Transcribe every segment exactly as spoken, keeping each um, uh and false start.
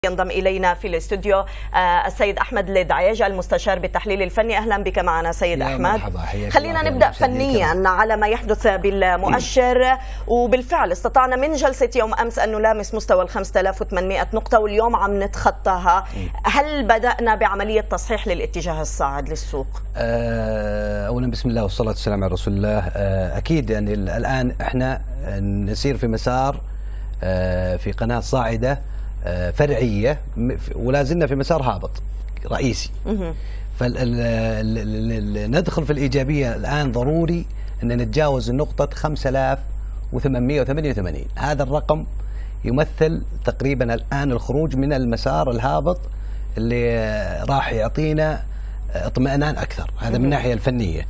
ينضم إلينا في الاستوديو السيد أحمد الدعياج المستشار بالتحليل الفني. أهلا بك معنا سيد أحمد. مرحبا. خلينا نبدأ فنيا على ما يحدث بالمؤشر. وبالفعل استطعنا من جلسة يوم أمس أن نلامس مستوى ال خمسة آلاف وثمانمئة نقطة واليوم عم نتخطاها. هل بدأنا بعملية تصحيح للاتجاه الصاعد للسوق؟ أولا بسم الله والصلاة والسلام على رسول الله. أكيد يعني الآن احنا نسير في مسار في قناة صاعدة فرعية ولا زلنا في مسار هابط رئيسي. فندخل في الإيجابية الآن ضروري أن نتجاوز النقطة خمسة آلاف وثمانمئة وثمانية وثمانين. هذا الرقم يمثل تقريبا الآن الخروج من المسار الهابط اللي راح يعطينا اطمئنان أكثر. هذا من الناحية الفنية.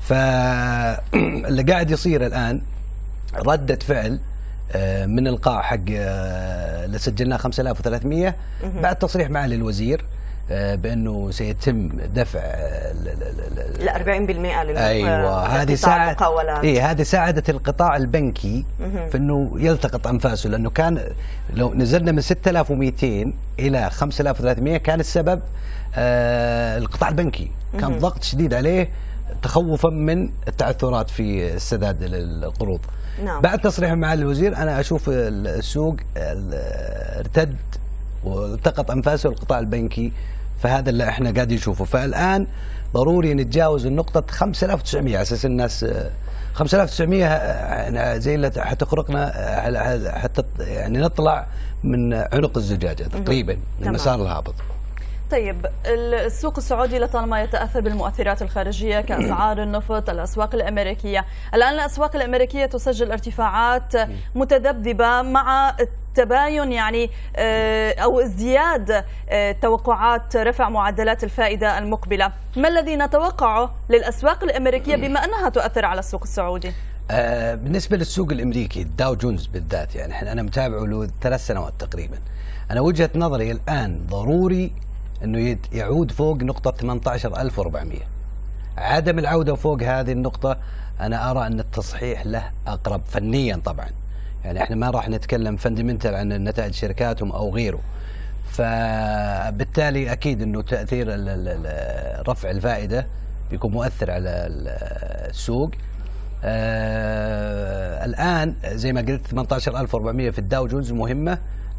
فاللي قاعد يصير الآن ردة فعل من القاع حق اللي سجلناه خمسة آلاف وثلاثمئة بعد تصريح معالي الوزير بانه سيتم دفع ال أربعين بالمئة للقطاع. ايوه هذه ساعد اي هذه ساعدت القطاع البنكي في انه يلتقط انفاسه، لانه كان لو نزلنا من ستة آلاف ومئتين الى خمسة آلاف وثلاثمئة كان السبب آه القطاع البنكي، كان ضغط شديد عليه تخوفا من التعثرات في السداد القروض. نعم. بعد تصريح معالي الوزير انا اشوف السوق ارتد والتقط انفاسه القطاع البنكي، فهذا اللي احنا قاعدين نشوفه. فالان ضروري نتجاوز النقطه خمسة آلاف وتسعمئة على اساس الناس خمسة آلاف وتسعمئة زي اللي حتخرقنا حتى يعني نطلع من عنق الزجاجه تقريبا من المسار الهابط. طيب السوق السعودي لطالما يتأثر بالمؤثرات الخارجية كأسعار النفط، الأسواق الأمريكية. الآن الأسواق الأمريكية تسجل ارتفاعات متذبذبة مع تباين يعني أو ازدياد توقعات رفع معدلات الفائدة المقبلة. ما الذي نتوقعه للأسواق الأمريكية بما أنها تؤثر على السوق السعودي؟ آه بالنسبة للسوق الأمريكي الداو جونز بالذات، يعني احنا أنا متابعه له ثلاث سنوات تقريبا. أنا وجهة نظري الآن ضروري أنه يعود فوق نقطة ثمانية عشر ألف وأربعمئة. عدم العودة فوق هذه النقطة أنا أرى أن التصحيح له أقرب فنيا طبعا. يعني احنا ما راح نتكلم فندمنتال عن نتائج شركاتهم أو غيره. فبالتالي أكيد أنه تأثير رفع الفائدة بيكون مؤثر على السوق. آه الآن زي ما قلت ثمانية عشر ألف وأربعمئة في الداو جونز مهمة.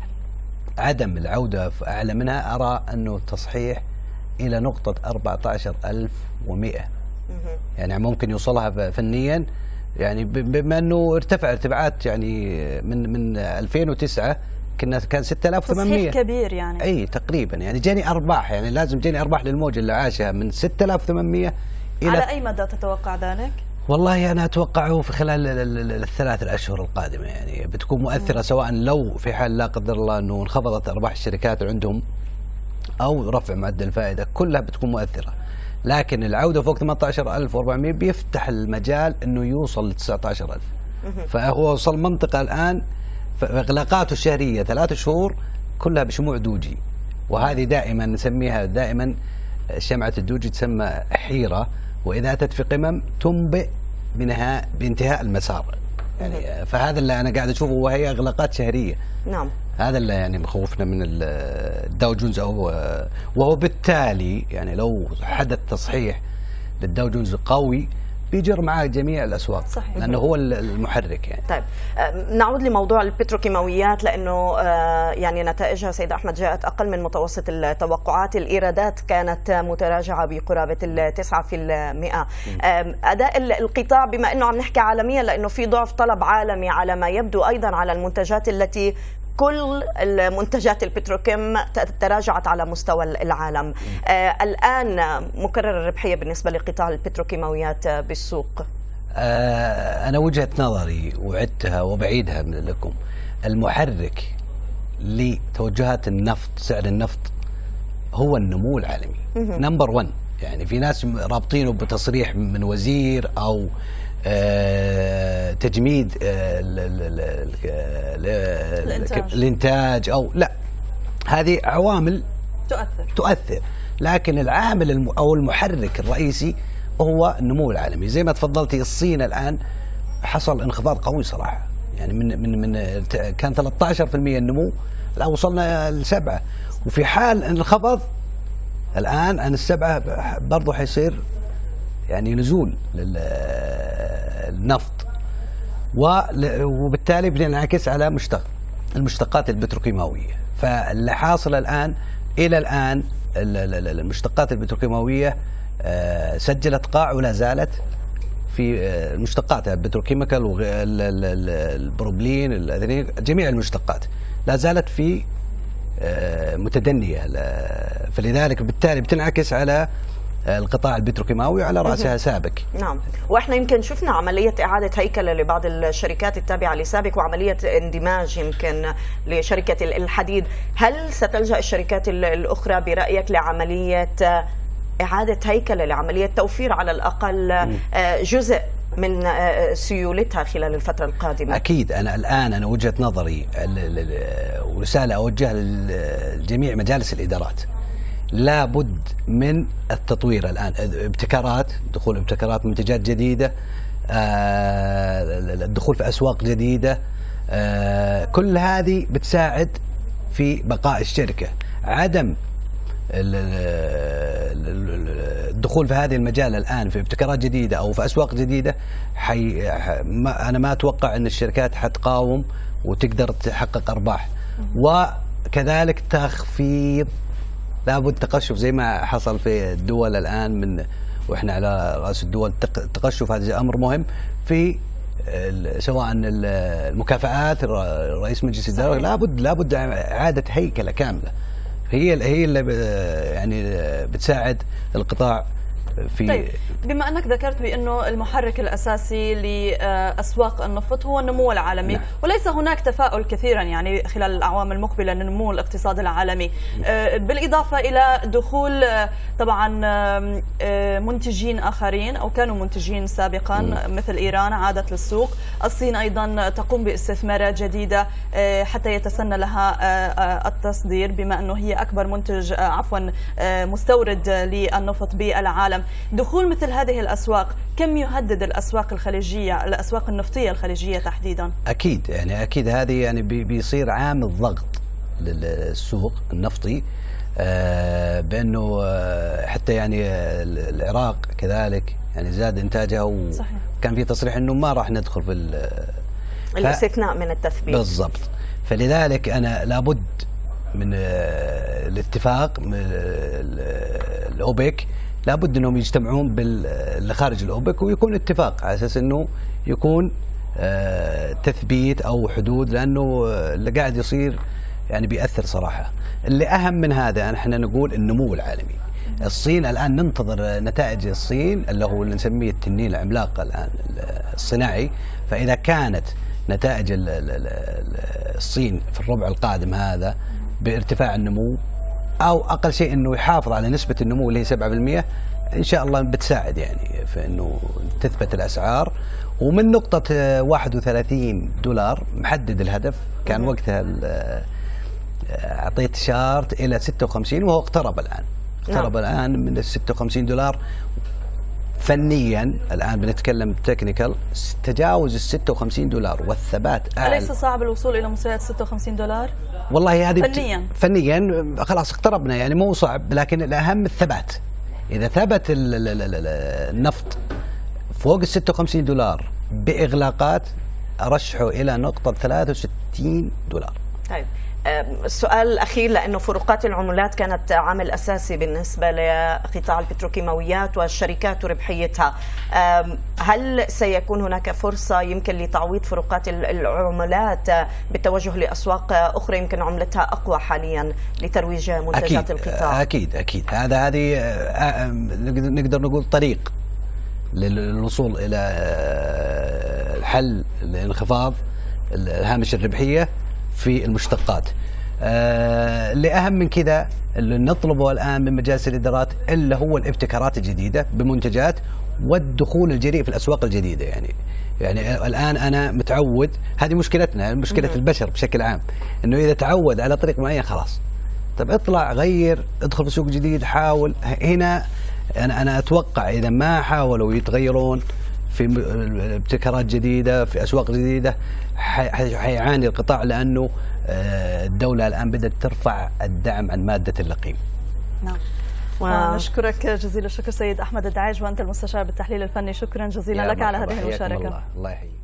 عدم العودة أعلى منها أرى أنه تصحيح إلى نقطة أربعة عشر ألف ومئة. يعني ممكن يوصلها فنيا، يعني بما أنه ارتفع ارتفاعات يعني من من ألفين وتسعة كنا كان ستة آلاف وثمانمئة. تصحيح كبير يعني. أي تقريبا يعني جاني أرباح، يعني لازم جاني أرباح للموجة اللي عاشها من ستة آلاف وثمانمئة إلى. على أي مدى تتوقع ذلك؟ والله أنا أتوقعه في خلال الثلاث الأشهر القادمة، يعني بتكون مؤثرة سواء لو في حال لا قدر الله أنه انخفضت أرباح الشركات اللي عندهم أو رفع معدل الفائدة، كلها بتكون مؤثرة. لكن العودة فوق ثمانية عشر ألف وأربعمئة بيفتح المجال أنه يوصل ل تسعة عشر ألف. فهو وصل منطقة الآن إغلاقاته الشهرية ثلاث شهور كلها بشموع دوجي، وهذه دائما نسميها دائما شمعة الدوجي تسمى حيرة، وإذا أتت في قمم تنبئ بنهاء بانتهاء المسار. يعني فهذا اللي أنا قاعد أشوفه، وهي إغلاقات شهرية. نعم. هذا اللي يعني مخوفنا من الداو جونز، أو وهو بالتالي يعني لو حدث تصحيح للداو جونز قوي بيجر معاه جميع الأسواق. صحيح. لأنه هو المحرك يعني. طيب نعود لموضوع البتروكيماويات، لأنه يعني نتائجها سيد أحمد جاءت أقل من متوسط التوقعات. الإيرادات كانت متراجعة بقرابة التسعة في المئة. أداء القطاع بما أنه عم نحكي عالميا، لأنه في ضعف طلب عالمي على ما يبدو أيضا على المنتجات التي كل المنتجات البتروكيم تراجعت على مستوى العالم. آه الآن مكرر الربحية بالنسبة لقطاع البتروكيماويات بالسوق. آه أنا وجهة نظري وعدتها وبعيدها من لكم. المحرك لتوجهات النفط، سعر النفط، هو النمو العالمي نمبر ون. يعني في ناس رابطينه بتصريح من وزير أو آه تجميد آه الانتاج. الانتاج او لا، هذه عوامل تؤثر تؤثر لكن العامل او المحرك الرئيسي هو النمو العالمي. زي ما تفضلتي الصين الان حصل انخفاض قوي صراحه، يعني من من من كان ثلاثة عشر بالمئة النمو لا وصلنا لسبعة، وفي حال ان انخفض الان عن السبعة برضه حيصير يعني نزول للنفط، وبالتالي بينعكس على مشتق المشتقات البتروكيماوية. فاللي حاصل الآن إلى الآن المشتقات البتروكيماوية سجلت قاع ولا زالت في المشتقات البتروكيميكال والبروبلين جميع المشتقات لا زالت في متدنية، فلذلك بالتالي بتنعكس على القطاع البتروكيماوي على رأسها سابك. نعم، واحنا يمكن شفنا عملية إعادة هيكلة لبعض الشركات التابعة لسابك وعملية اندماج يمكن لشركة الحديد. هل ستلجأ الشركات الأخرى برأيك لعملية إعادة هيكلة، لعملية توفير على الأقل جزء من سيولتها خلال الفترة القادمة؟ أكيد. أنا الآن أنا وجهة نظري ورسالة أوجهها لجميع مجالس الإدارات، لابد من التطوير الآن، ابتكارات، دخول ابتكارات منتجات جديدة، الدخول في أسواق جديدة، كل هذه بتساعد في بقاء الشركة. عدم الدخول في هذه المجال الآن في ابتكارات جديدة أو في أسواق جديدة حي... أنا ما أتوقع أن الشركات حتقاوم وتقدر تحقق أرباح. وكذلك تخفيض، لابد تقشف زي ما حصل في الدول الآن، من وإحنا على رأس الدول التقشف هذا أمر مهم في سواء المكافآت رئيس مجلس الإدارة، لابد لابد إعادة هيكلة كاملة هي هي اللي يعني بتساعد القطاع في. طيب، بما أنك ذكرت بأنه المحرك الأساسي لأسواق النفط هو النمو العالمي، نعم. وليس هناك تفاؤل كثيرا يعني خلال الأعوام المقبلة لنمو الاقتصاد العالمي، بالإضافة إلى دخول طبعا منتجين آخرين أو كانوا منتجين سابقا مثل إيران عادت للسوق، الصين أيضا تقوم باستثمارات جديدة حتى يتسنى لها التصدير بما أنه هي أكبر منتج عفوا مستورد للنفط بالعالم. دخول مثل هذه الأسواق كم يهدد الأسواق الخليجية، الأسواق النفطية الخليجية تحديدا؟ أكيد يعني أكيد هذه يعني بيصير عامل ضغط للسوق النفطي، بأنه حتى يعني العراق كذلك يعني زاد إنتاجها، وكان في تصريح أنه ما راح ندخل في الاستثناء من التثبيت. بالضبط. فلذلك أنا لابد من الاتفاق من الأوبك، لابد انهم يجتمعون باللي خارج الاوبك ويكون اتفاق على اساس انه يكون تثبيت او حدود، لانه اللي قاعد يصير يعني بيأثر صراحه. اللي اهم من هذا احنا نقول النمو العالمي. الصين الان ننتظر نتائج الصين اللي هو اللي نسميه التنين العملاق الان الصناعي، فاذا كانت نتائج الصين في الربع القادم هذا بارتفاع النمو أو أقل شيء أنه يحافظ على نسبة النمو اللي هي سبعة بالمئة، إن شاء الله بتساعد يعني في أنه تثبت الأسعار. ومن نقطة واحد وثلاثين دولار محدد الهدف، كان وقتها أعطيت شارت إلى ستة وخمسين وهو اقترب الآن، اقترب نعم. الآن من ال ستة وخمسين دولار فنيا. الآن بنتكلم تكنيكال، تجاوز ال ستة وخمسين دولار والثبات أعلى. أليس صعب الوصول إلى مستويات ستة وخمسين دولار؟ والله هذه فنيا بت... فنيا خلاص اقتربنا يعني مو صعب، لكن الأهم الثبات. إذا ثبت النفط فوق ال ستة وخمسين دولار بإغلاقات أرشحه إلى نقطة ثلاثة وستين دولار. طيب، السؤال الأخير، لأنه فروقات العملات كانت عامل أساسي بالنسبة لقطاع البتروكيماويات والشركات وربحيتها، هل سيكون هناك فرصة يمكن لتعويض فروقات العملات بالتوجه لأسواق أخرى يمكن عملتها أقوى حاليا لترويج منتجات أكيد القطاع؟ أكيد أكيد هذا هذه نقدر نقول طريق للوصول إلى الحل لانخفاض الهامش الربحية في المشتقات. آه اللي أهم من كذا اللي نطلبه الآن من مجالس الإدارات اللي هو الابتكارات الجديدة بمنتجات والدخول الجريء في الأسواق الجديدة. يعني يعني الآن أنا متعود، هذه مشكلتنا، مشكلة البشر بشكل عام، إنه إذا تعود على طريق معين خلاص، طب اطلع غير، ادخل في سوق جديد، حاول. هنا أنا أنا أتوقع إذا ما حاولوا يتغيرون في ابتكارات جديدة في أسواق جديدة حيعاني القطاع، لأنه الدولة الآن بدأت ترفع الدعم عن مادة اللقيم. نعم. ونشكرك جزيل الشكر سيد أحمد الدعيج، وأنت المستشار بالتحليل الفني، شكرا جزيلا لك على هذه المشاركة. الله, الله يحييك.